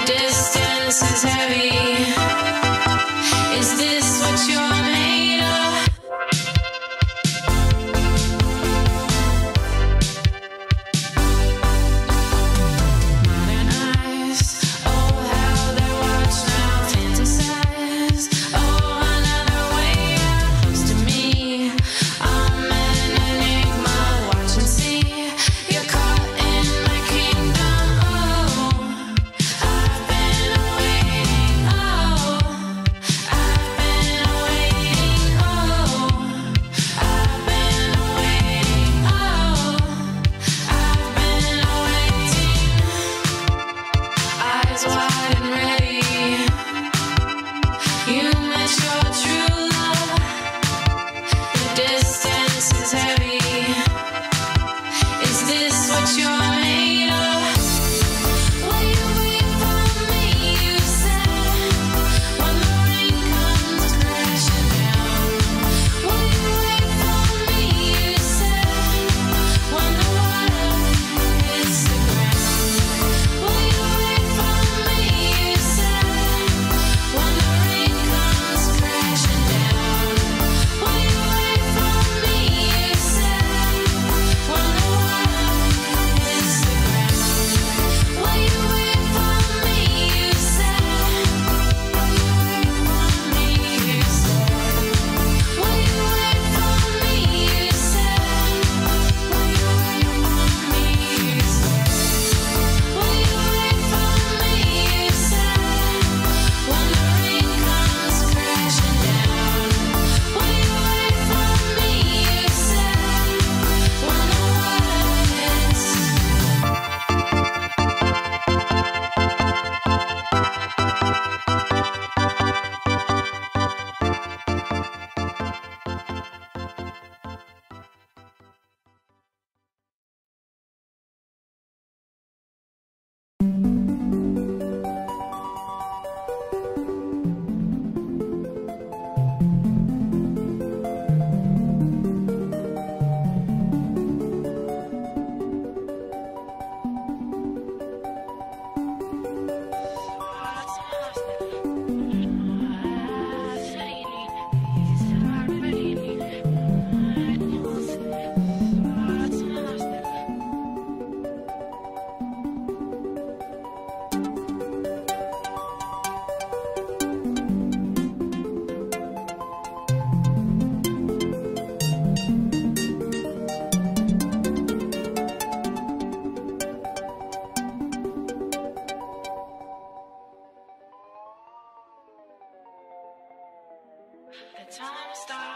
distance is heavy. Is this what you're made of? Modern eyes, oh how they watch now. Fantasize, oh another way out. Close to me, I'm an enigma. Watch and see, you're caught in my kingdom. Oh, I've been awaiting. Oh, I've been awaiting. Oh, I've been awaiting. Oh, I've been awaiting. Eyes wide and ready. You met your true love. The distance is heavy. Is this what you're made of? Will you wait for me, you said, when the rain comes crashing down? Will you wait for me, you said, when the water hits the ground? Will you wait for me, you said, when the rain comes crashing down? Will you wait for me, you said, when the water hits the ground? Will you wait for me, you said? Will you wait for me, you said? Will you wait for me, you said? Will you wait for me, you said? Will you wait for me, you said, when the rain comes crashing down? Will you wait for me, you said, when the water hits? The time starts.